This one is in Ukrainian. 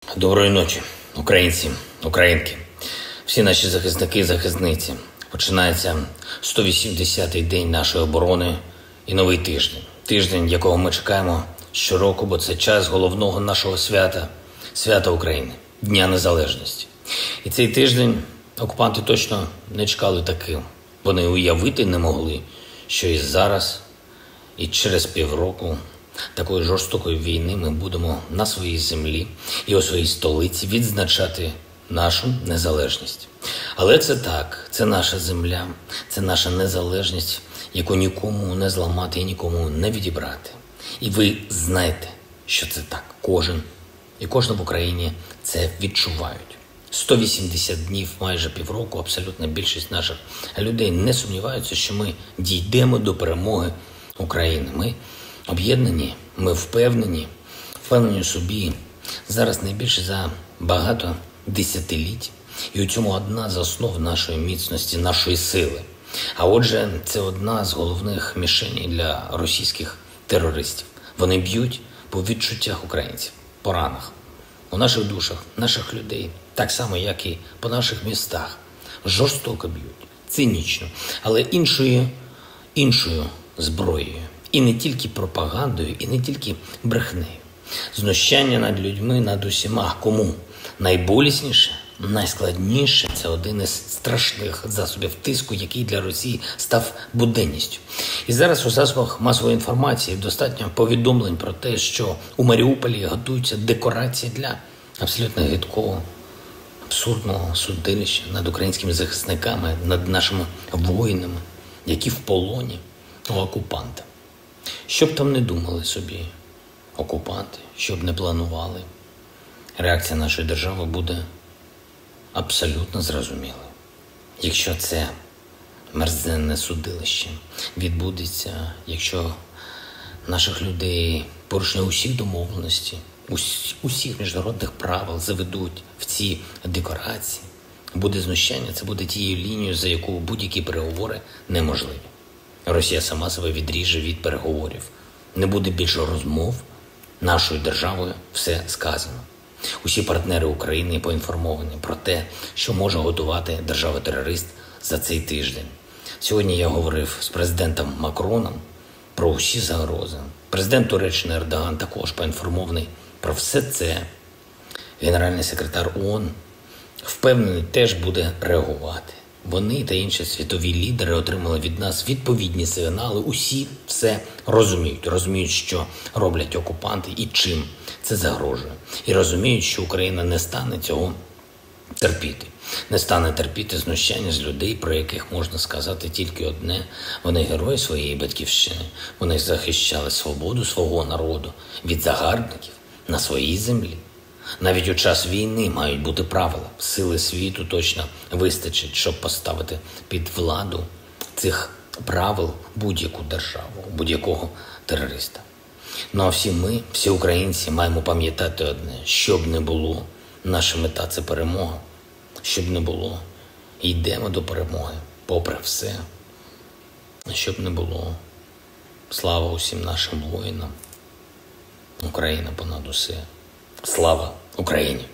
Доброї ночі, українці, українки, всі наші захисники і захисниці. Починається 180-й день нашої оборони і новий тиждень. Тиждень, якого ми чекаємо щороку, бо це час головного нашого свята – свята України, Дня Незалежності. І цей тиждень окупанти точно не чекали таким. Вони уявити не могли, що і зараз, і через півроку такої жорстокої війни ми будемо на своїй землі і у своїй столиці відзначати нашу незалежність. Але це так, це наша земля, це наша незалежність, яку нікому не зламати і нікому не відібрати. І ви знаєте, що це так. Кожен і кожна в Україні це відчувають. 180 днів, майже півроку, абсолютна більшість наших людей не сумніваються, що ми дійдемо до перемоги України. Ми об'єднані, ми впевнені у собі зараз найбільше за багато десятиліть. І у цьому одна з основ нашої міцності, нашої сили. А отже, це одна з головних мішеней для російських терористів. Вони б'ють по відчуттях українців, по ранах, у наших душах, наших людей. Так само, як і по наших містах. Жорстоко б'ють, цинічно, але іншою зброєю. І не тільки пропагандою, і не тільки брехнею. Знущання над людьми, над усіма. Кому найболісніше, найскладніше – це один із страшних засобів тиску, який для Росії став буденністю. І зараз у засобах масової інформації достатньо повідомлень про те, що у Маріуполі готуються декорації для абсолютно гидкого, абсурдного судилища над українськими захисниками, над нашими воїнами, які в полоні у окупанта. Що б там не думали собі окупанти, що б не планували, реакція нашої держави буде абсолютно зрозумілою. Якщо це мерзенне судилище відбудеться, якщо наших людей порушення усіх домовленостей, усіх міжнародних правил заведуть в ці декорації, буде знущання, це буде тією лінією, за яку будь-які переговори неможливі. Росія сама себе відріже від переговорів. Не буде більше розмов, нашою державою все сказано. Усі партнери України поінформовані про те, що може готувати держава-терорист за цей тиждень. Сьогодні я говорив з президентом Макроном про усі загрози. Президент Туреччини Ердоган також поінформований про все це. Генеральний секретар ООН впевнений, теж буде реагувати. Вони та інші світові лідери отримали від нас відповідні сигнали. Усі все розуміють. Розуміють, що роблять окупанти і чим це загрожує. І розуміють, що Україна не стане цього терпіти. Не стане терпіти знущання з людей, про яких можна сказати тільки одне. Вони герої своєї батьківщини. Вони захищали свободу свого народу від загарбників на своїй землі. Навіть у час війни мають бути правила. Сили світу точно вистачить, щоб поставити під владу цих правил будь-яку державу, будь-якого терориста. Ну а всі ми, всі українці, маємо пам'ятати одне. Що б не було, наша мета – це перемога. Що б не було, йдемо до перемоги, попри все. Що б не було, слава усім нашим воїнам. Україна понад усе. Слава Україні!